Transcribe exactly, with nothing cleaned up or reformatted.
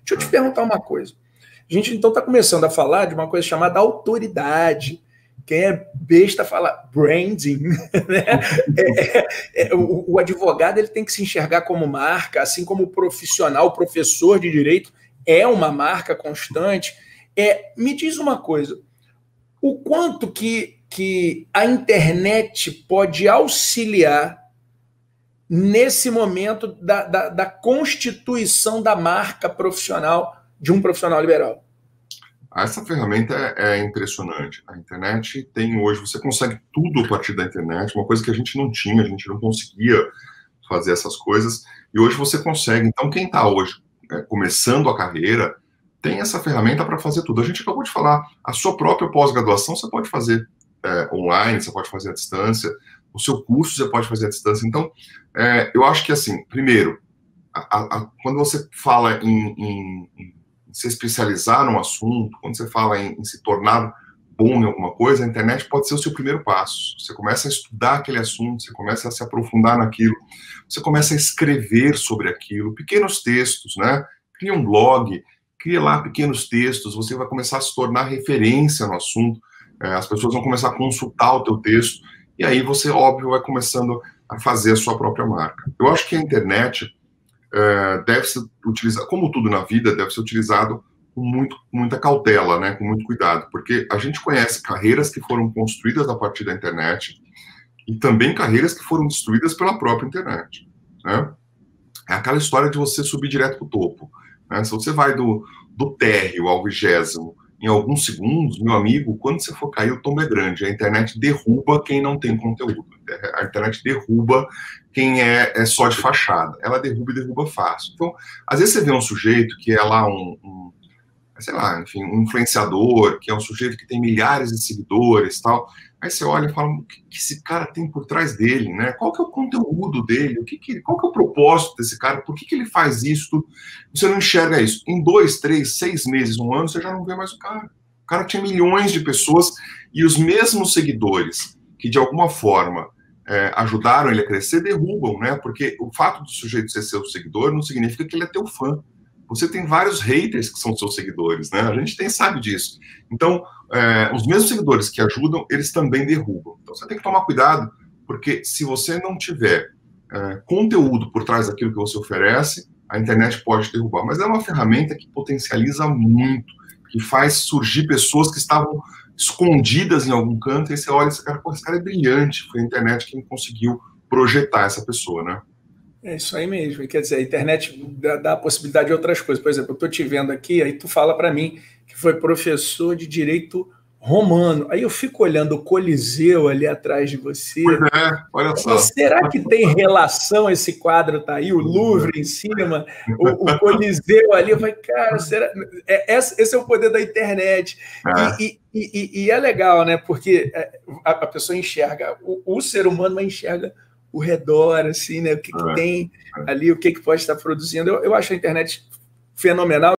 Deixa eu te perguntar uma coisa. A gente, então, está começando a falar de uma coisa chamada autoridade. Quem é besta fala branding. Né? É, é, é, o, o advogado ele tem que se enxergar como marca, assim como o profissional, o professor de direito é uma marca constante. É, me diz uma coisa, o quanto que, que a internet pode auxiliar nesse momento da, da, da constituição da marca profissional de um profissional liberal? Essa ferramenta é, é impressionante. A internet tem hoje, você consegue tudo a partir da internet, uma coisa que a gente não tinha, a gente não conseguia fazer essas coisas, e hoje você consegue. Então, quem está hoje é, começando a carreira, tem essa ferramenta para fazer tudo. A gente acabou de falar, a sua própria pós-graduação você pode fazer é, online, você pode fazer à distância, o seu curso você pode fazer à distância. Então, é, eu acho que, assim, primeiro, a, a, quando você fala em, em, em se especializar num assunto, quando você fala em, em se tornar bom em alguma coisa, a internet pode ser o seu primeiro passo. Você começa a estudar aquele assunto, você começa a se aprofundar naquilo, você começa a escrever sobre aquilo, pequenos textos, né? Cria um blog, cria lá pequenos textos, você vai começar a se tornar referência no assunto, as pessoas vão começar a consultar o teu texto, e aí você, óbvio, vai começando a fazer a sua própria marca. Eu acho que a internet uh, deve ser utilizada, como tudo na vida, deve ser utilizado com muito, muita cautela, né, com muito cuidado, porque a gente conhece carreiras que foram construídas a partir da internet e também carreiras que foram destruídas pela própria internet, né? É aquela história de você subir direto para o topo, né? Se você vai do, do térreo ao vigésimo em alguns segundos, meu amigo, quando você for cair, o tombo é grande. A internet derruba quem não tem conteúdo. A internet derruba quem é, é só de fachada. Ela derruba e derruba fácil. Então, às vezes você vê um sujeito que é lá um, um sei lá, enfim, um influenciador, que é um sujeito que tem milhares de seguidores e tal. Aí você olha e fala, o que, que esse cara tem por trás dele, né? Qual que é o conteúdo dele? O que que, qual que é o propósito desse cara? Por que que ele faz isso? Você não enxerga isso. Em dois, três, seis meses, um ano, você já não vê mais o cara. O cara tinha milhões de pessoas e os mesmos seguidores que, de alguma forma, é, ajudaram ele a crescer, derrubam, né? Porque o fato do sujeito ser seu seguidor não significa que ele é teu fã. Você tem vários haters que são seus seguidores, né? A gente tem, sabe disso. Então, é, os mesmos seguidores que ajudam, eles também derrubam. Então, você tem que tomar cuidado, porque se você não tiver é, conteúdo por trás daquilo que você oferece, a internet pode derrubar. Mas é uma ferramenta que potencializa muito, que faz surgir pessoas que estavam escondidas em algum canto, e você olha e esse cara, pô, esse cara é brilhante. Foi a internet quem conseguiu projetar essa pessoa, né? É isso aí mesmo. Quer dizer, a internet dá, dá a possibilidade de outras coisas. Por exemplo, eu estou te vendo aqui, aí tu fala para mim que foi professor de direito romano. Aí eu fico olhando o Coliseu ali atrás de você. Pois é, olha só. Será que tem relação esse quadro tá aí, o Louvre em cima, o, o Coliseu ali? Eu falei, cara, será? É, esse é o poder da internet. É. E, e, e, e é legal, né? Porque a, a pessoa enxerga, o, o ser humano enxerga o redor, assim, né? O que, que tem ali, o que, que pode estar produzindo. Eu, eu acho a internet fenomenal.